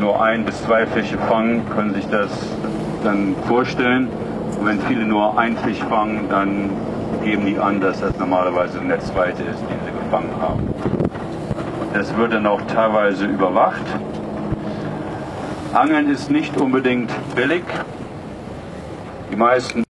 nur 1 bis 2 Fische fangen, können sich das dann vorstellen. Und wenn viele nur einen Fisch fangen, dann geben die an, dass das normalerweise der zweite ist, den sie gefangen haben. Das wird dann auch teilweise überwacht. Angeln ist nicht unbedingt billig. Die meisten